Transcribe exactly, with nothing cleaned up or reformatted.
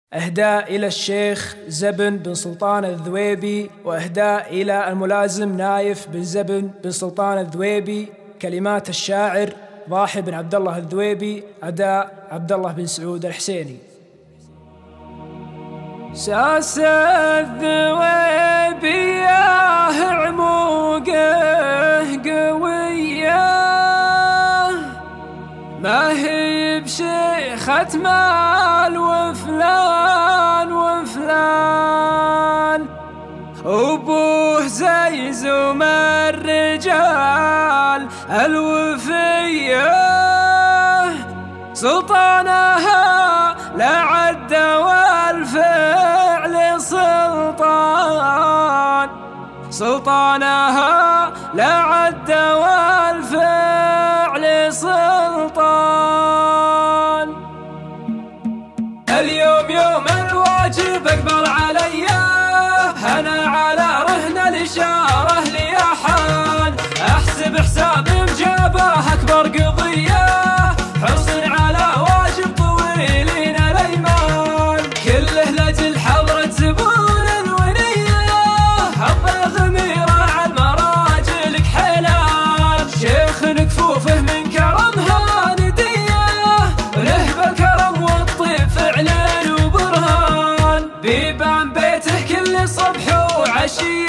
أهداء إلى الشيخ زبن بن سلطان الذويبي، وأهداء إلى الملازم نايف بن زبن بن سلطان الذويبي. كلمات الشاعر ضاحي بن عبد الله الذويبي، أداء عبد الله بن سعود الحسيني. ساس الذويبي عموقه قوية، ما هي بشيخة مال وفلان وفلان، أبوه زي زوم الرجال الوفية، سلطانها لا عد والفعل سلطان، سلطانها لا عد والفعل سلطان. اليوم يوم الواجب اقبل علي، انا على رهن الاشاره لي حال، احسب حساب مجابه اكبر قضيه، حصن على واجب طويلين الايمان، كله لاجل حضره زبون الونيه، حط غميره على المراجل كحلال، شيخ كفوفه من كرمها نديه، له بالكرم والطيب فعل وبرهان، بيبان بيته كل صبح وعشيه،